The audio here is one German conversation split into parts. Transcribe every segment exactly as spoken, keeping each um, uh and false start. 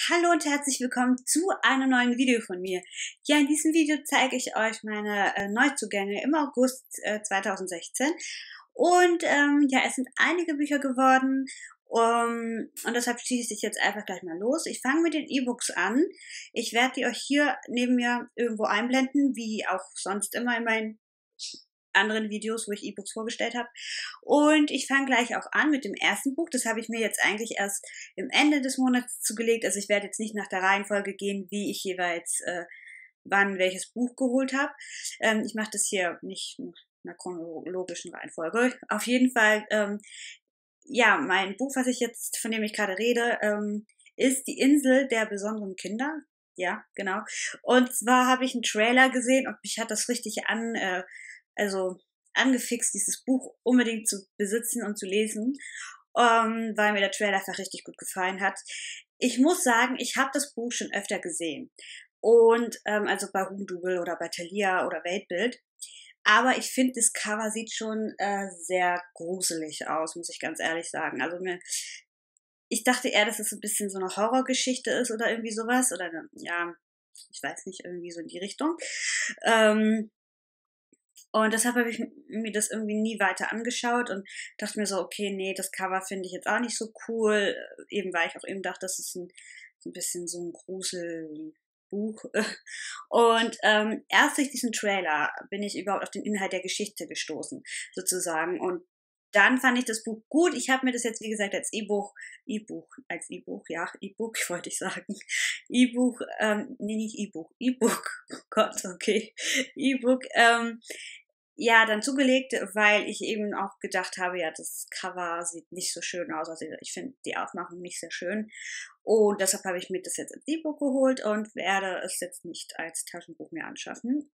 Hallo und herzlich willkommen zu einem neuen Video von mir. Ja, in diesem Video zeige ich euch meine äh, Neuzugänge im August äh, zweitausendsechzehn. Und ähm, ja, es sind einige Bücher geworden um, und deshalb schieße ich jetzt einfach gleich mal los. Ich fange mit den E-Books an. Ich werde die euch hier neben mir irgendwo einblenden, wie auch sonst immer in meinen anderen Videos, wo ich E-Books vorgestellt habe. Und ich fange gleich auch an mit dem ersten Buch. Das habe ich mir jetzt eigentlich erst im Ende des Monats zugelegt. Also ich werde jetzt nicht nach der Reihenfolge gehen, wie ich jeweils äh, wann welches Buch geholt habe. Ähm, ich mache das hier nicht nach einer chronologischen Reihenfolge. Auf jeden Fall, ähm, ja, mein Buch, was ich jetzt, von dem ich gerade rede, ähm, ist Die Insel der besonderen Kinder. Ja, genau. Und zwar habe ich einen Trailer gesehen und mich hat das richtig an... Äh, also angefixt, dieses Buch unbedingt zu besitzen und zu lesen, ähm, weil mir der Trailer einfach richtig gut gefallen hat. Ich muss sagen, ich habe das Buch schon öfter gesehen. Und ähm, also bei Hugendubel oder bei Thalia oder Weltbild. Aber ich finde, das Cover sieht schon äh, sehr gruselig aus, muss ich ganz ehrlich sagen. Also mir, ich dachte eher, dass es so ein bisschen so eine Horrorgeschichte ist oder irgendwie sowas. Oder ja, ich weiß nicht, irgendwie so in die Richtung. Ähm, Und deshalb habe ich mir das irgendwie nie weiter angeschaut und dachte mir so, okay, nee, das Cover finde ich jetzt auch nicht so cool. Eben weil ich auch eben dachte, das ist ein, so ein bisschen so ein Gruselbuch. Und ähm, erst durch diesen Trailer bin ich überhaupt auf den Inhalt der Geschichte gestoßen, sozusagen. Und dann fand ich das Buch gut. Ich habe mir das jetzt, wie gesagt, als E-Buch, E-Buch, als E-Buch, ja, E-Book, wollte ich sagen. E-Buch, ähm, nee, nicht E-Buch, E-Book, oh Gott, okay, E-Book, ähm, ja, dann zugelegt, weil ich eben auch gedacht habe, ja, das Cover sieht nicht so schön aus. Also ich finde die Aufmachung nicht sehr schön. Und deshalb habe ich mir das jetzt als E-Book geholt und werde es jetzt nicht als Taschenbuch mehr anschaffen.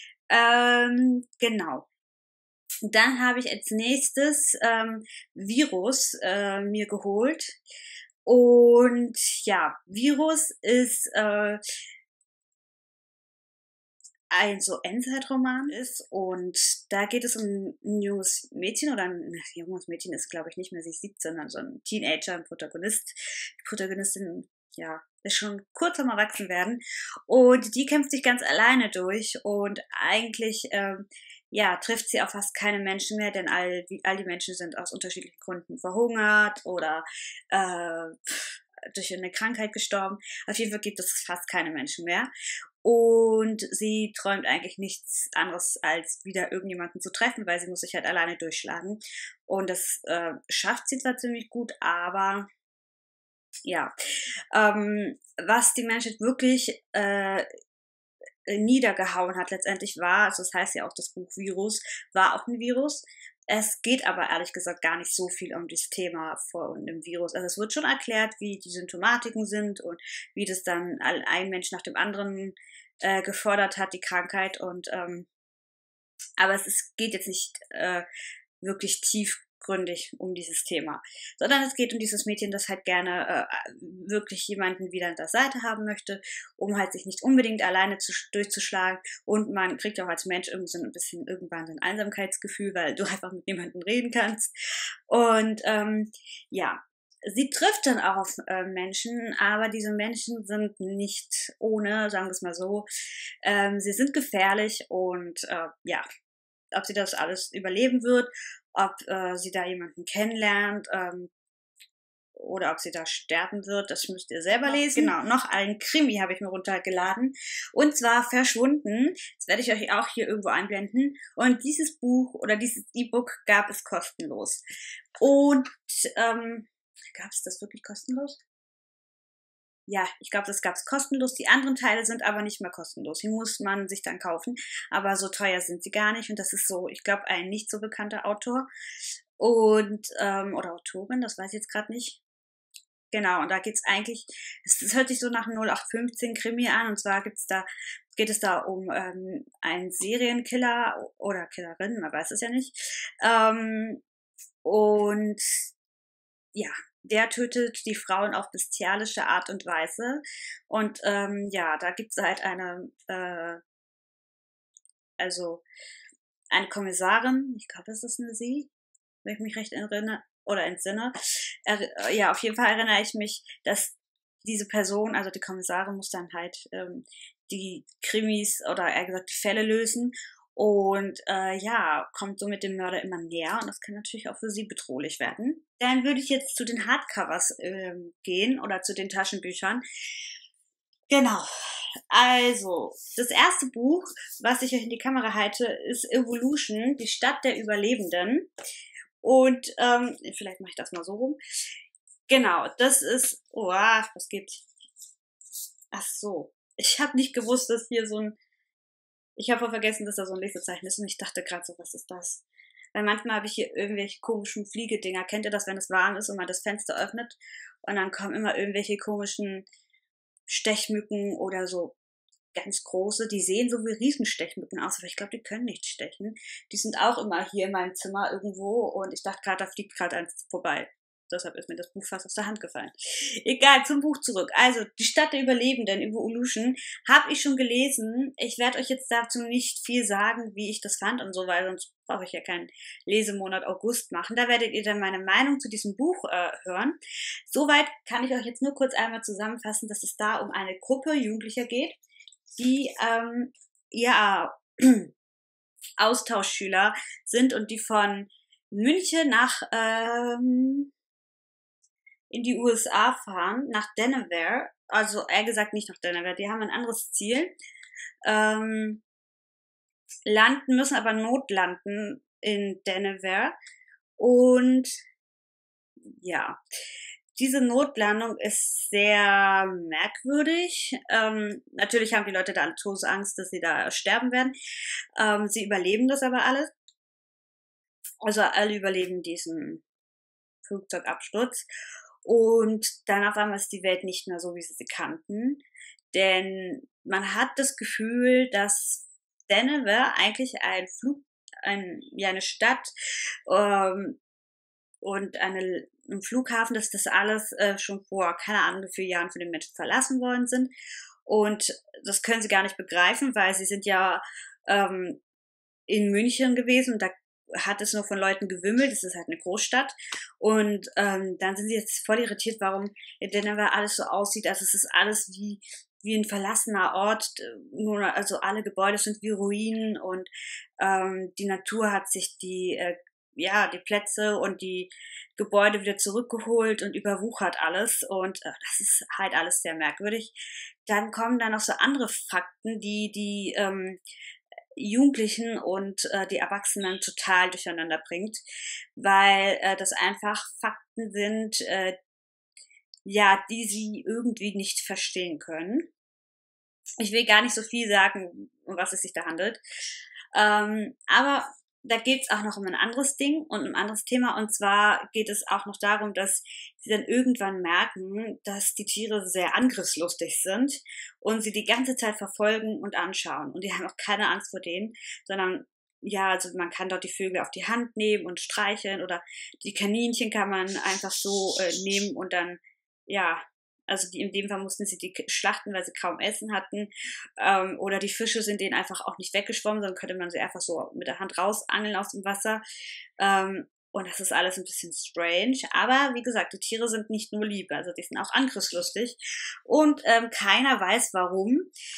Ähm, genau. Dann habe ich als nächstes ähm, Virus äh, mir geholt. Und ja, Virus ist äh, ein so Endzeitroman ist und da geht es um ein junges Mädchen oder ein junges Mädchen ist, glaube ich, nicht mehr, sie ist siebzehn, also ein Teenager, ein Protagonist. Die Protagonistin, ja, ist schon kurz am Erwachsenwerden und die kämpft sich ganz alleine durch und eigentlich, ähm, ja, trifft sie auf fast keine Menschen mehr, denn all, all die Menschen sind aus unterschiedlichen Gründen verhungert oder äh, durch eine Krankheit gestorben. Auf jeden Fall gibt es fast keine Menschen mehr. Und sie träumt eigentlich nichts anderes, als wieder irgendjemanden zu treffen, weil sie muss sich halt alleine durchschlagen. Und das äh, schafft sie zwar ziemlich gut, aber ja. Ähm, was die Menschheit wirklich äh, niedergehauen hat letztendlich war, also das heißt ja auch das Buch Virus, war auch ein Virus. Es geht aber ehrlich gesagt gar nicht so viel um das Thema von dem Virus. Also es wird schon erklärt, wie die Symptomatiken sind und wie das dann ein Mensch nach dem anderen äh, gefordert hat, die Krankheit. Und ähm, aber es ist, geht jetzt nicht äh, wirklich tiefgründig um dieses Thema, sondern es geht um dieses Mädchen, das halt gerne äh, wirklich jemanden wieder an der Seite haben möchte, um halt sich nicht unbedingt alleine zu, durchzuschlagen. Und man kriegt auch als Mensch irgendwie so ein bisschen irgendwann so ein Einsamkeitsgefühl, weil du einfach mit niemandem reden kannst. Und ähm, ja, sie trifft dann auch auf äh, Menschen, aber diese Menschen sind nicht ohne, sagen wir es mal so. Ähm, sie sind gefährlich und äh, ja, ob sie das alles überleben wird, ob äh, sie da jemanden kennenlernt ähm, oder ob sie da sterben wird, das müsst ihr selber lesen. Genau, noch einen Krimi habe ich mir runtergeladen und zwar Verschwunden. Das werde ich euch auch hier irgendwo einblenden. Und dieses Buch oder dieses E-Book gab es kostenlos. Und ähm, gab es das wirklich kostenlos? Ja, ich glaube, das gab es kostenlos. Die anderen Teile sind aber nicht mehr kostenlos. Die muss man sich dann kaufen. Aber so teuer sind sie gar nicht. Und das ist so, ich glaube, ein nicht so bekannter Autor. Und, ähm, oder Autorin, das weiß ich jetzt gerade nicht. Genau, und da geht's eigentlich, es hört sich so nach null acht fünfzehn Krimi an. Und zwar gibt's da, geht es da um ähm, einen Serienkiller oder Killerin, man weiß es ja nicht. Ähm, und ja, der tötet die Frauen auf bestialische Art und Weise. Und ähm, ja, da gibt es halt eine, äh, also eine Kommissarin, ich glaube, es ist eine sie, wenn ich mich recht erinnere oder entsinne. Er, ja, auf jeden Fall erinnere ich mich, dass diese Person, also die Kommissarin, muss dann halt ähm, die Krimis oder eher gesagt die Fälle lösen und äh, ja, kommt so mit dem Mörder immer näher und das kann natürlich auch für sie bedrohlich werden. Dann würde ich jetzt zu den Hardcovers ähm, gehen oder zu den Taschenbüchern. Genau. Also, das erste Buch, was ich euch in die Kamera halte, ist Evolution, die Stadt der Überlebenden. Und ähm, vielleicht mache ich das mal so rum. Genau, das ist, oh, was gibt's? Ach so, ich habe nicht gewusst, dass hier so ein, ich habe vergessen, dass da so ein Lesezeichen ist und ich dachte gerade so, was ist das? Weil manchmal habe ich hier irgendwelche komischen Fliegedinger. Kennt ihr das, wenn es warm ist und man das Fenster öffnet und dann kommen immer irgendwelche komischen Stechmücken oder so ganz große, die sehen so wie Riesenstechmücken aus, aber ich glaube, die können nicht stechen. Die sind auch immer hier in meinem Zimmer irgendwo und ich dachte gerade, da fliegt gerade eins vorbei. Deshalb ist mir das Buch fast aus der Hand gefallen. Egal, zum Buch zurück. Also, die Stadt der Überlebenden, Evolution, habe ich schon gelesen. Ich werde euch jetzt dazu nicht viel sagen, wie ich das fand und so, weil sonst brauche ich ja keinen Lesemonat August machen. Da werdet ihr dann meine Meinung zu diesem Buch äh, hören. Soweit kann ich euch jetzt nur kurz einmal zusammenfassen, dass es da um eine Gruppe Jugendlicher geht, die ähm, ja Austauschschüler sind und die von München nach ähm, in die U S A fahren, nach Delaware, also eher gesagt nicht nach Delaware, die haben ein anderes Ziel, ähm, landen, müssen aber notlanden in Delaware und ja, diese Notlandung ist sehr merkwürdig. Ähm, natürlich haben die Leute da alle Todesangst, dass sie da sterben werden. Ähm, sie überleben das aber alles. Also alle überleben diesen Flugzeugabsturz. Und dann auf einmal ist die Welt nicht mehr so, wie sie sie kannten. Denn man hat das Gefühl, dass Denver eigentlich ein Flug, ein, ja, eine Stadt ähm, und eine, ein Flughafen, dass das alles äh, schon vor, keine Ahnung, wie vielen Jahren von den Menschen verlassen worden sind. Und das können sie gar nicht begreifen, weil sie sind ja ähm, in München gewesen und da hat es nur von Leuten gewimmelt, das ist halt eine Großstadt und ähm, dann sind sie jetzt voll irritiert, warum in Denver alles so aussieht, also es ist alles wie wie ein verlassener Ort, nur also alle Gebäude sind wie Ruinen und ähm, die Natur hat sich die äh, ja die Plätze und die Gebäude wieder zurückgeholt und überwuchert alles und äh, das ist halt alles sehr merkwürdig. Dann kommen da noch so andere Fakten, die die ähm, Jugendlichen und äh, die Erwachsenen total durcheinander bringt, weil äh, das einfach Fakten sind, äh, ja, die sie irgendwie nicht verstehen können. Ich will gar nicht so viel sagen, um was es sich da handelt, ähm, aber da geht es auch noch um ein anderes Ding und ein anderes Thema. Und zwar geht es auch noch darum, dass sie dann irgendwann merken, dass die Tiere sehr angriffslustig sind und sie die ganze Zeit verfolgen und anschauen. Und die haben auch keine Angst vor denen, sondern ja, also man kann dort die Vögel auf die Hand nehmen und streicheln oder die Kaninchen kann man einfach so äh, nehmen und dann, ja, also die, in dem Fall mussten sie die schlachten, weil sie kaum Essen hatten. Ähm, oder die Fische sind denen einfach auch nicht weggeschwommen, sondern könnte man sie einfach so mit der Hand rausangeln aus dem Wasser. Ähm, und das ist alles ein bisschen strange. Aber wie gesagt, die Tiere sind nicht nur lieb, also die sind auch angriffslustig. Und ähm, keiner weiß warum.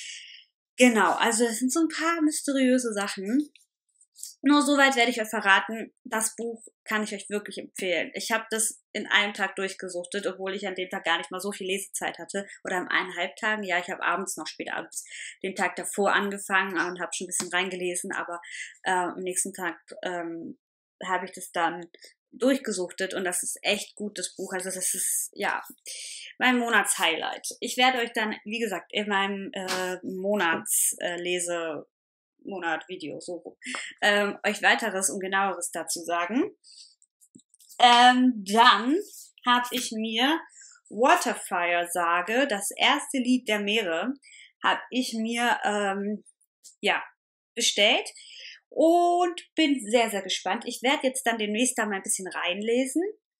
Genau, also es sind so ein paar mysteriöse Sachen. Nur soweit werde ich euch verraten, das Buch kann ich euch wirklich empfehlen. Ich habe das in einem Tag durchgesuchtet, obwohl ich an dem Tag gar nicht mal so viel Lesezeit hatte. Oder in eineinhalb Tagen. Ja, ich habe abends noch spät abends den Tag davor angefangen und habe schon ein bisschen reingelesen, aber äh, am nächsten Tag ähm, habe ich das dann durchgesuchtet und das ist echt gut, das Buch. Also das ist, ja, mein Monatshighlight. Ich werde euch dann, wie gesagt, in meinem äh, Monatslese Monat Video, so ähm, euch weiteres und genaueres dazu sagen. Ähm, dann habe ich mir Waterfire Sage, das erste Lied der Meere, habe ich mir ähm, ja bestellt und bin sehr, sehr gespannt. Ich werde jetzt dann demnächst da mal ein bisschen reinlesen.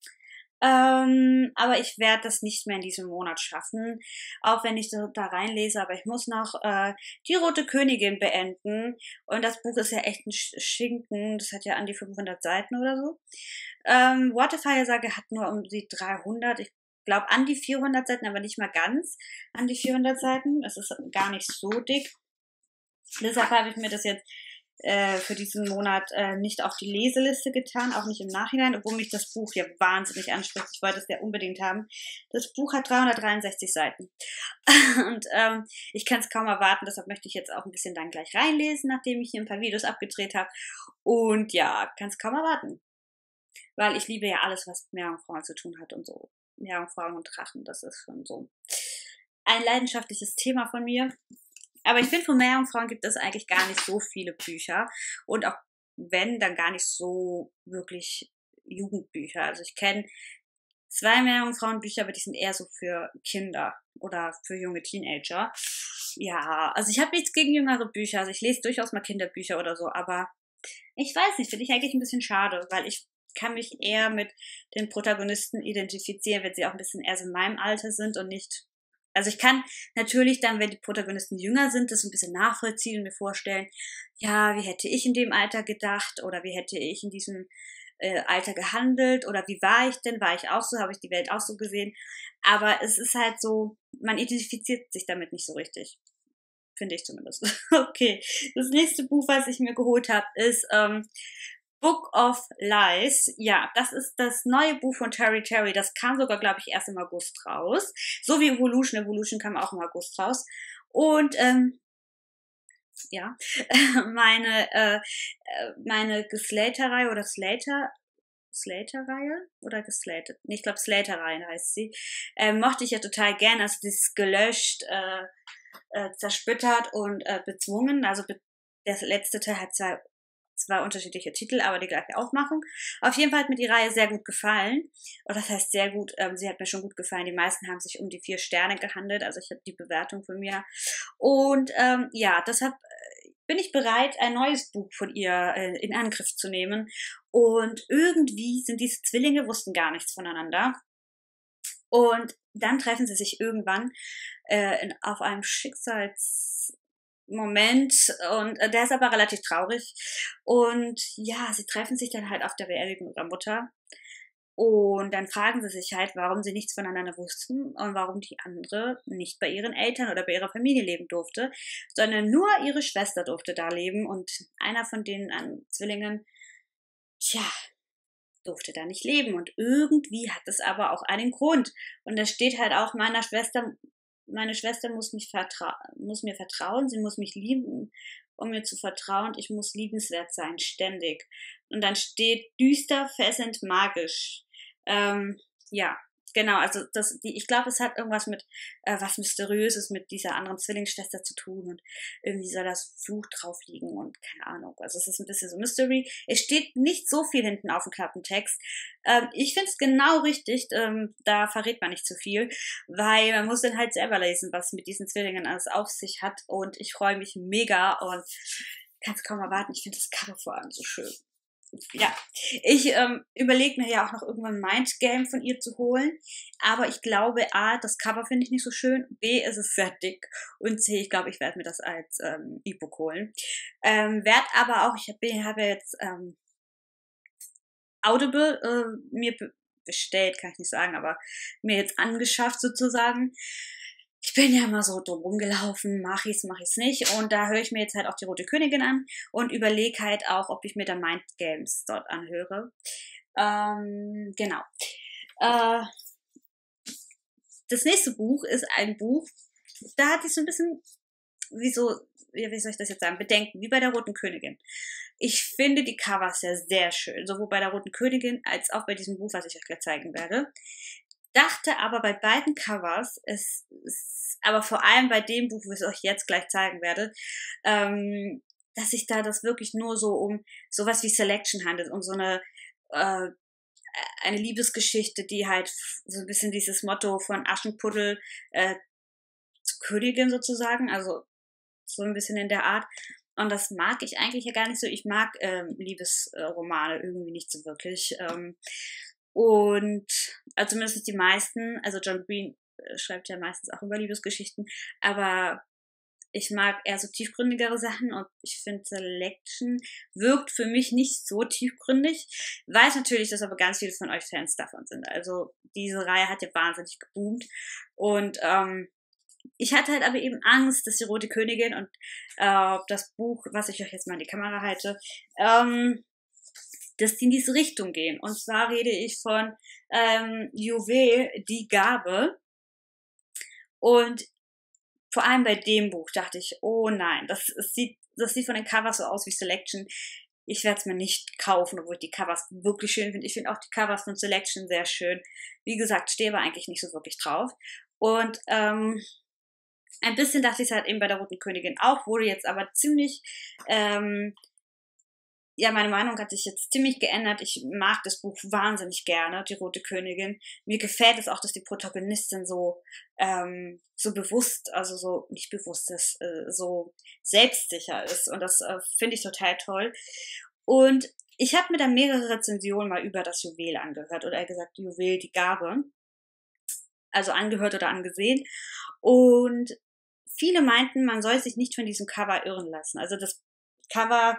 Ähm, aber ich werde das nicht mehr in diesem Monat schaffen, auch wenn ich da, da reinlese, aber ich muss noch äh, die Rote Königin beenden und das Buch ist ja echt ein Schinken, das hat ja an die fünfhundert Seiten oder so. Ähm, Waterfire Sage hat nur um die dreihundert, ich glaube an die vierhundert Seiten, aber nicht mal ganz an die vierhundert Seiten. Es ist gar nicht so dick. Deshalb habe ich mir das jetzt äh, für diesen Monat äh, nicht auf die Leseliste getan, auch nicht im Nachhinein, obwohl mich das Buch ja wahnsinnig anspricht. Ich wollte es ja unbedingt haben. Das Buch hat dreihundertdreiundsechzig Seiten. Und ähm, ich kann es kaum erwarten, deshalb möchte ich jetzt auch ein bisschen dann gleich reinlesen, nachdem ich hier ein paar Videos abgedreht habe. Und ja, kann es kaum erwarten. Weil ich liebe ja alles, was mit Meerjungfrauen zu tun hat und so. Meerjungfrauen und Drachen, das ist schon so ein leidenschaftliches Thema von mir. Aber ich finde, von Meerjungfrauen gibt es eigentlich gar nicht so viele Bücher. Und auch wenn, dann gar nicht so wirklich Jugendbücher. Also ich kenne zwei Meerjungfrauenbücher, aber die sind eher so für Kinder oder für junge Teenager. Ja, also ich habe nichts gegen jüngere Bücher. Also ich lese durchaus mal Kinderbücher oder so. Aber ich weiß nicht, finde ich eigentlich ein bisschen schade, weil ich kann mich eher mit den Protagonisten identifizieren, wenn sie auch ein bisschen eher so in meinem Alter sind und nicht. Also ich kann natürlich dann, wenn die Protagonisten jünger sind, das ein bisschen nachvollziehen und mir vorstellen, ja, wie hätte ich in dem Alter gedacht oder wie hätte ich in diesem äh, Alter gehandelt oder wie war ich denn? War ich auch so? Habe ich die Welt auch so gesehen? Aber es ist halt so, man identifiziert sich damit nicht so richtig. Finde ich zumindest. Okay, das nächste Buch, was ich mir geholt habe, ist ähm, Book of Lies. Ja, das ist das neue Buch von Terry Terry. Das kam sogar, glaube ich, erst im August raus. So wie Evolution. Evolution kam auch im August raus. Und ähm, ja, meine äh, meine Geslater-Reihe oder Slater Slater-Reihe oder geslatet? Nee, ich glaube Slater-Reihe heißt sie. Äh, mochte ich ja total gern. Also dieses gelöscht, äh, äh, zersplittert und äh, bezwungen. Also be der letzte Teil hat zwei zwei unterschiedliche Titel, aber die gleiche Aufmachung. Auf jeden Fall hat mir die Reihe sehr gut gefallen. Und das heißt sehr gut, ähm, sie hat mir schon gut gefallen. Die meisten haben sich um die vier Sterne gehandelt, also ich habe die Bewertung von mir. Und ähm, ja, deshalb äh, bin ich bereit, ein neues Buch von ihr äh, in Angriff zu nehmen. Und irgendwie sind diese Zwillinge, wussten gar nichts voneinander. Und dann treffen sie sich irgendwann äh, in, auf einem Schicksals Moment und äh, der ist aber relativ traurig und ja, sie treffen sich dann halt auf der Beerdigung ihrer Mutter und dann fragen sie sich halt, warum sie nichts voneinander wussten und warum die andere nicht bei ihren Eltern oder bei ihrer Familie leben durfte, sondern nur ihre Schwester durfte da leben und einer von den an Zwillingen, tja, durfte da nicht leben und irgendwie hat es aber auch einen Grund und da steht halt auch meiner Schwester meine Schwester muss mich vertra muss mir vertrauen, sie muss mich lieben, um mir zu vertrauen, ich muss liebenswert sein, ständig. Und dann steht düster, fesselnd, magisch. Ähm, ja, genau, also das, die, ich glaube, es hat irgendwas mit äh, was Mysteriöses mit dieser anderen Zwillingsschwester zu tun und irgendwie soll das Fluch drauf liegen und keine Ahnung. Also es ist ein bisschen so Mystery. Es steht nicht so viel hinten auf dem Klappentext. Ähm, ich finde es genau richtig, ähm, da verrät man nicht zu viel, weil man muss dann halt selber lesen, was mit diesen Zwillingen alles auf sich hat und ich freue mich mega und kann es kaum erwarten. Ich finde das Cover vor allem so schön. Ja, ich ähm, überlege mir ja auch noch irgendwann ein Mindgame von ihr zu holen, aber ich glaube, A, das Cover finde ich nicht so schön, B, ist es sehr dick und C, ich glaube, ich werde mir das als ähm, E-Book holen. Ähm, werd aber auch, ich habe hab ja jetzt ähm, Audible äh, mir be bestellt, kann ich nicht sagen, aber mir jetzt angeschafft sozusagen. Ich bin ja immer so drum rumgelaufen, mach ich's, mach ich's nicht. Und da höre ich mir jetzt halt auch die Rote Königin an und überlege halt auch, ob ich mir da Mind Games dort anhöre. Ähm, genau. Äh, das nächste Buch ist ein Buch, da hatte ich so ein bisschen, wieso, wie soll ich das jetzt sagen, Bedenken, wie bei der Roten Königin. Ich finde die Covers ja sehr schön, sowohl bei der Roten Königin als auch bei diesem Buch, was ich euch gleich zeigen werde. Dachte aber bei beiden Covers, es ist, aber vor allem bei dem Buch, was ich euch jetzt gleich zeigen werde, ähm, dass sich da das wirklich nur so um sowas wie Selection handelt, um so eine äh, eine Liebesgeschichte, die halt so ein bisschen dieses Motto von Aschenputtel äh, zur Königin sozusagen, also so ein bisschen in der Art. Und das mag ich eigentlich ja gar nicht so. Ich mag ähm, Liebesromane irgendwie nicht so wirklich. Ähm, und also zumindest die meisten, also John Green äh, schreibt ja meistens auch über Liebesgeschichten, aber ich mag eher so tiefgründigere Sachen und ich finde Selection wirkt für mich nicht so tiefgründig. Weiß natürlich, dass aber ganz viele von euch Fans davon sind. Also diese Reihe hat ja wahnsinnig geboomt und ähm, ich hatte halt aber eben Angst, dass die Rote Königin und äh, das Buch, was ich euch jetzt mal in die Kamera halte, ähm, dass die in diese Richtung gehen. Und zwar rede ich von ähm, Juwel, die Gabe. Und vor allem bei dem Buch dachte ich, oh nein, das, das, sieht, das sieht von den Covers so aus wie Selection. Ich werde es mir nicht kaufen, obwohl ich die Covers wirklich schön finde. Ich finde auch die Covers von Selection sehr schön. Wie gesagt, stehe aber eigentlich nicht so wirklich drauf. Und ähm, ein bisschen dachte ich es halt eben bei der Roten Königin auch, wurde jetzt aber ziemlich, ähm, ja, meine Meinung hat sich jetzt ziemlich geändert. Ich mag das Buch wahnsinnig gerne, die Rote Königin. Mir gefällt es auch, dass die Protagonistin so, ähm, so bewusst, also so, nicht bewusst ist, äh, so selbstsicher ist. Und das äh, finde ich total toll. Und ich habe mir dann mehrere Rezensionen mal über das Juwel angehört, oder eher gesagt, Juwel, die Gabe. Also angehört oder angesehen. Und viele meinten, man soll sich nicht von diesem Cover irren lassen. Also das Cover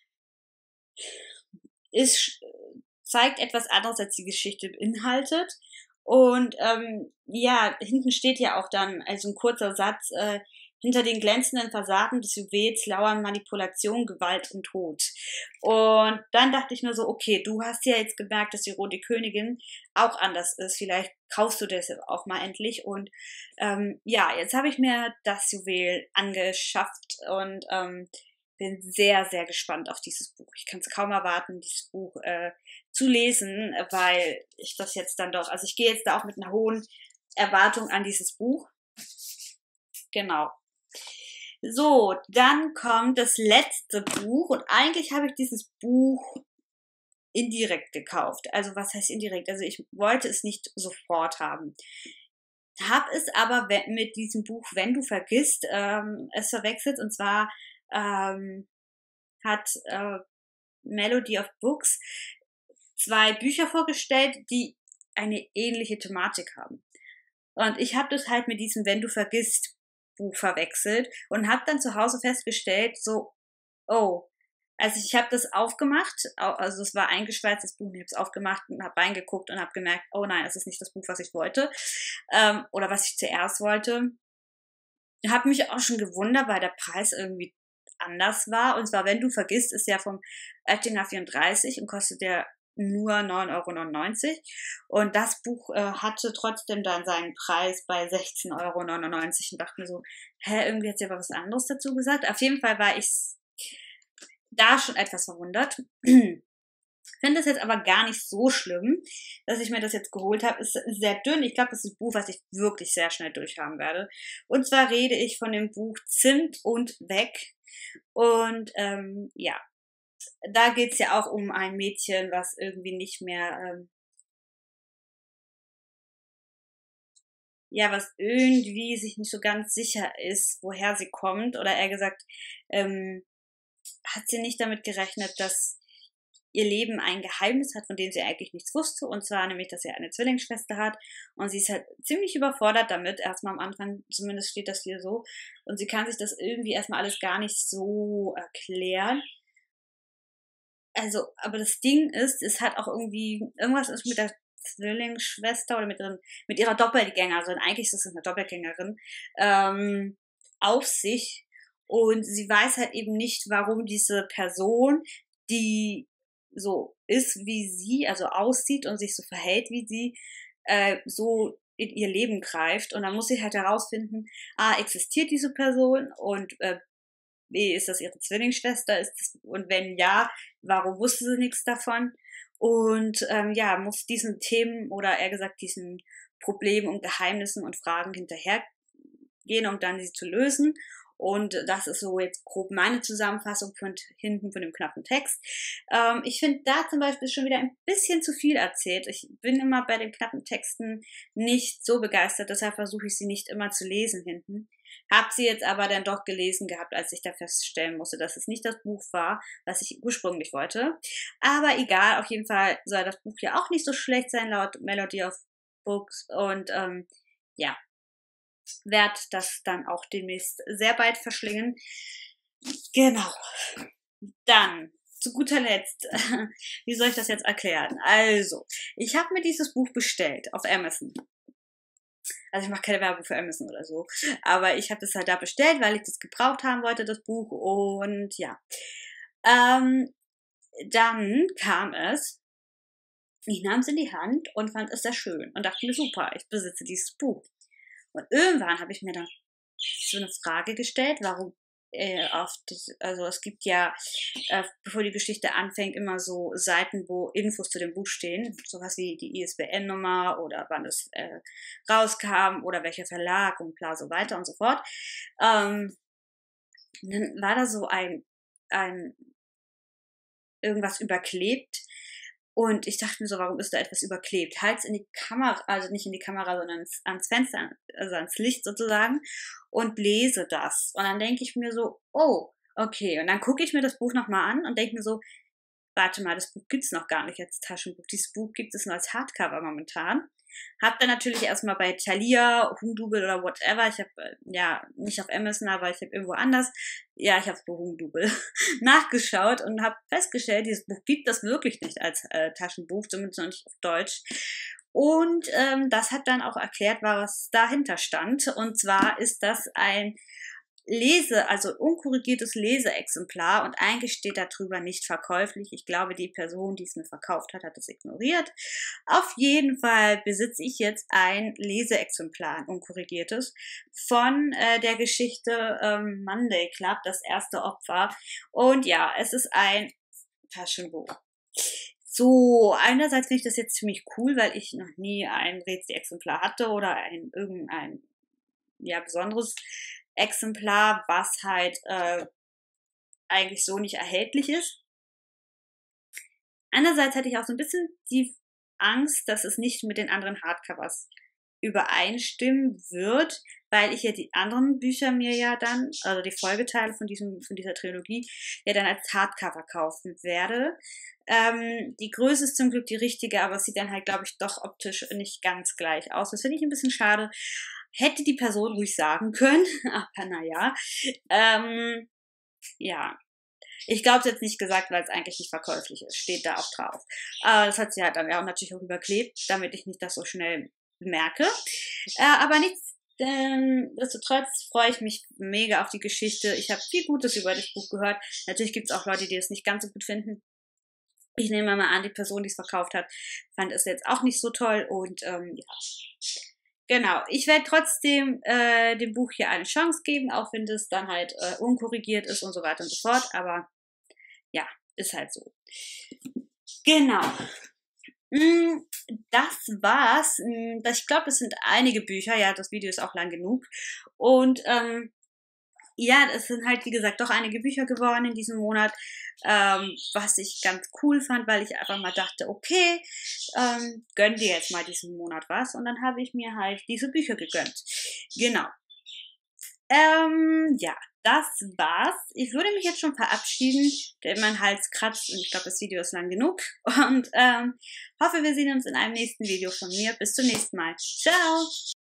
ist, zeigt etwas anderes, als die Geschichte beinhaltet. Und ähm, ja, hinten steht ja auch dann, also ein kurzer Satz, äh, hinter den glänzenden Fassaden des Juwels lauern Manipulation, Gewalt und Tod. Und dann dachte ich mir so, okay, du hast ja jetzt gemerkt, dass die Rote Königin auch anders ist. Vielleicht kaufst du das auch mal endlich. Und ähm, ja, jetzt habe ich mir das Juwel angeschafft und ähm, bin sehr, sehr gespannt auf dieses Buch. Ich kann es kaum erwarten, dieses Buch äh, zu lesen, weil ich das jetzt dann doch, also ich gehe jetzt da auch mit einer hohen Erwartung an dieses Buch. Genau. So, dann kommt das letzte Buch und eigentlich habe ich dieses Buch indirekt gekauft. Also was heißt indirekt? Also ich wollte es nicht sofort haben. Hab es aber mit diesem Buch, wenn du vergisst, ähm, es verwechselt. Und zwar ähm, hat äh, Melody of Books zwei Bücher vorgestellt, die eine ähnliche Thematik haben. Und ich habe das halt mit diesem Wenn du vergisst Buch verwechselt und habe dann zu Hause festgestellt, so, oh, also ich habe das aufgemacht, also es war ein eingeschweißtes Buch, ich habe es aufgemacht und habe reingeguckt und habe gemerkt, oh nein, das ist nicht das Buch, was ich wollte ähm, oder was ich zuerst wollte. Ich habe mich auch schon gewundert, weil der Preis irgendwie anders war. Und zwar, wenn du vergisst, ist ja vom Oettinger vierunddreißig und kostet ja nur neun Euro neunundneunzig. Und das Buch äh, hatte trotzdem dann seinen Preis bei sechzehn Euro neunundneunzig und dachte mir so, hä, irgendwie hat sie aber was anderes dazu gesagt. Auf jeden Fall war ich da schon etwas verwundert. Ich finde es jetzt aber gar nicht so schlimm, dass ich mir das jetzt geholt habe. Ist sehr dünn. Ich glaube, das ist ein Buch, was ich wirklich sehr schnell durchhaben werde. Und zwar rede ich von dem Buch Zimt und Weg. Und ähm, ja, da geht's ja auch um ein Mädchen, was irgendwie nicht mehr, ähm, ja, was irgendwie sich nicht so ganz sicher ist, woher sie kommt. Oder eher gesagt, ähm, hat sie nicht damit gerechnet, dass ihr Leben ein Geheimnis hat, von dem sie eigentlich nichts wusste. Und zwar nämlich, dass sie eine Zwillingsschwester hat. Und sie ist halt ziemlich überfordert damit. Erstmal am Anfang, zumindest steht das hier so. Und sie kann sich das irgendwie erstmal alles gar nicht so erklären. Also, aber das Ding ist, es hat auch irgendwie, irgendwas ist mit der Zwillingsschwester oder mit, ihren, mit ihrer Doppelgängerin, eigentlich ist es eine Doppelgängerin, ähm, auf sich. Und sie weiß halt eben nicht, warum diese Person, die so ist wie sie, also aussieht und sich so verhält wie sie, äh, so in ihr Leben greift. Und dann muss sie halt herausfinden, ah, existiert diese Person und äh, B, ist das ihre Zwillingsschwester? Ist das, und wenn ja, warum wusste sie nichts davon? Und ähm, ja, muss diesen Themen oder eher gesagt diesen Problemen und Geheimnissen und Fragen hinterhergehen, um dann sie zu lösen. Und das ist so jetzt grob meine Zusammenfassung von hinten von dem knappen Text. Ähm, ich finde da zum Beispiel schon wieder ein bisschen zu viel erzählt. Ich bin immer bei den knappen Texten nicht so begeistert, deshalb versuche ich sie nicht immer zu lesen hinten. Hab sie jetzt aber dann doch gelesen gehabt, als ich da feststellen musste, dass es nicht das Buch war, was ich ursprünglich wollte. Aber egal, auf jeden Fall soll das Buch ja auch nicht so schlecht sein, laut Melody of Books. Und ähm, ja, werde das dann auch demnächst sehr bald verschlingen. Genau. Dann, zu guter Letzt, wie soll ich das jetzt erklären? Also, ich habe mir dieses Buch bestellt auf Amazon. Also ich mache keine Werbung für Amazon oder so. Aber ich habe das halt da bestellt, weil ich das gebraucht haben wollte, das Buch. Und ja. Ähm, dann kam es. Ich nahm es in die Hand und fand es sehr schön. Und dachte mir, super, ich besitze dieses Buch. Und irgendwann habe ich mir dann so eine Frage gestellt, warum äh, auf das, also es gibt ja, äh, bevor die Geschichte anfängt, immer so Seiten, wo Infos zu dem Buch stehen, sowas wie die I S B N-Nummer oder wann es äh, rauskam oder welcher Verlag und bla so weiter und so fort. Ähm, dann war da so ein, ein irgendwas überklebt. Und ich dachte mir so, warum ist da etwas überklebt? Halt's in die Kamera, also nicht in die Kamera, sondern ans, ans Fenster, also ans Licht sozusagen und lese das. Und dann denke ich mir so, oh, okay. Und dann gucke ich mir das Buch nochmal an und denke mir so, warte mal, das Buch gibt's noch gar nicht als Taschenbuch. Dieses Buch gibt es nur als Hardcover momentan. Hab dann natürlich erstmal bei Thalia, Hugendubel oder whatever, ich habe, ja, nicht auf Amazon, aber ich habe irgendwo anders, ja, ich habe bei Hugendubel nachgeschaut und habe festgestellt, dieses Buch gibt es wirklich nicht als äh, Taschenbuch, zumindest noch nicht auf Deutsch. Und ähm, das hat dann auch erklärt, was dahinter stand. Und zwar ist das ein Lese, also unkorrigiertes Leseexemplar und eigentlich steht darüber nicht verkäuflich. Ich glaube, die Person, die es mir verkauft hat, hat es ignoriert. Auf jeden Fall besitze ich jetzt ein Leseexemplar, ein unkorrigiertes, von äh, der Geschichte ähm, Monday Club, das erste Opfer. Und ja, es ist ein Taschenbuch. So, einerseits finde ich das jetzt ziemlich cool, weil ich noch nie ein Rätsel-Exemplar hatte oder ein irgendein ja besonderes Exemplar, was halt äh, eigentlich so nicht erhältlich ist. Andererseits hatte ich auch so ein bisschen die Angst, dass es nicht mit den anderen Hardcovers übereinstimmen wird, weil ich ja die anderen Bücher mir ja dann, also die Folgeteile von diesem, von dieser Trilogie, ja dann als Hardcover kaufen werde. Ähm, die Größe ist zum Glück die richtige, aber es sieht dann halt, glaube ich, doch optisch nicht ganz gleich aus. Das finde ich ein bisschen schade. Hätte die Person ruhig sagen können, aber naja. Ähm, ja. Ich glaube es jetzt nicht gesagt, weil es eigentlich nicht verkäuflich ist. Steht da auch drauf. Äh, das hat sie halt dann ja auch natürlich auch überklebt, damit ich nicht das so schnell merke. Äh, aber nichtsdestotrotz freue ich mich mega auf die Geschichte. Ich habe viel Gutes über das Buch gehört. Natürlich gibt es auch Leute, die es nicht ganz so gut finden. Ich nehme mal an, die Person, die es verkauft hat, fand es jetzt auch nicht so toll. Und ähm, ja, genau. Ich werde trotzdem äh, dem Buch hier eine Chance geben, auch wenn das dann halt äh, unkorrigiert ist und so weiter und so fort. Aber ja, ist halt so. Genau. Das war's. Ich glaube, es sind einige Bücher. Ja, das Video ist auch lang genug. Und ähm, ja, es sind halt, wie gesagt, doch einige Bücher geworden in diesem Monat, ähm, was ich ganz cool fand, weil ich einfach mal dachte, okay, ähm, gönn dir jetzt mal diesen Monat was. Und dann habe ich mir halt diese Bücher gegönnt. Genau. Ähm, ja, das war's. Ich würde mich jetzt schon verabschieden, denn mein Hals kratzt und ich glaube, das Video ist lang genug. Und ähm, hoffe, wir sehen uns in einem nächsten Video von mir. Bis zum nächsten Mal. Ciao!